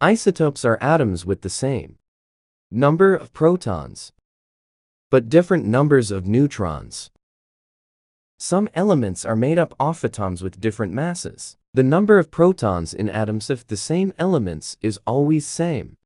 Isotopes are atoms with the same number of protons, but different numbers of neutrons. Some elements are made up of atoms with different masses. The number of protons in atoms of the same elements is always same.